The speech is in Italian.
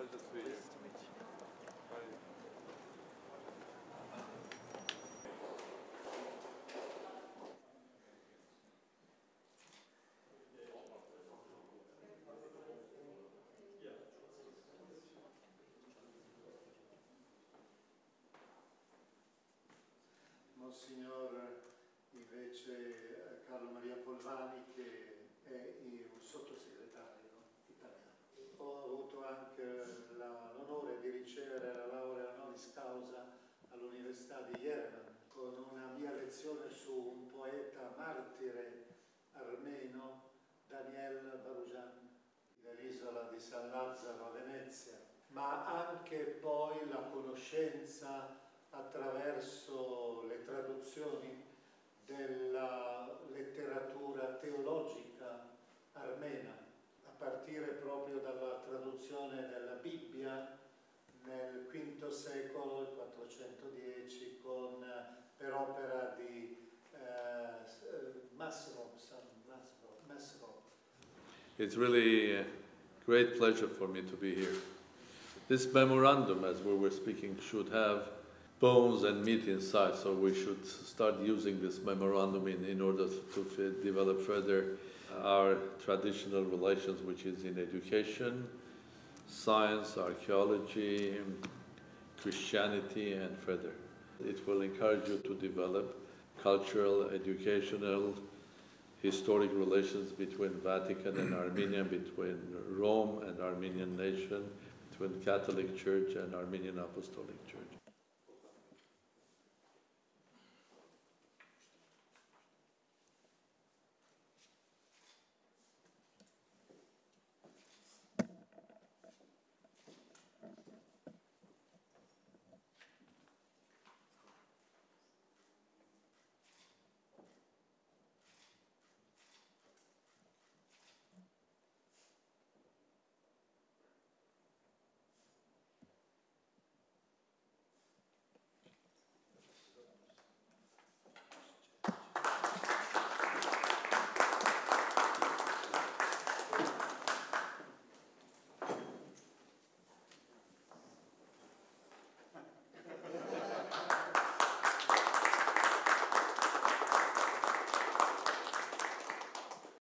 Monsignor invece Carlo Maria Polvani, che è un sottosegretario italiano. Ho avuto anche l'onore di ricevere la laurea honoris causa all'Università di Yerevan con una mia lezione su un poeta martire armeno, Daniel Barujan, dell'isola di San Lazzaro a Venezia, ma anche poi la conoscenza attraverso le traduzioni della letteratura teologica armena, a partire proprio dalla traduzione della Bibbia nel V secolo, il 410, per opera di Masro. It's really a great pleasure for me to be here. This memorandum, as we were speaking, should have bones and meat inside, so we should start using this memorandum in order to develop further our traditional relations, which is in education, science, archaeology, Christianity, and further. It will encourage you to develop cultural, educational, historic relations between Vatican and Armenia, between Rome and Armenian nation, between Catholic Church and Armenian Apostolic Church.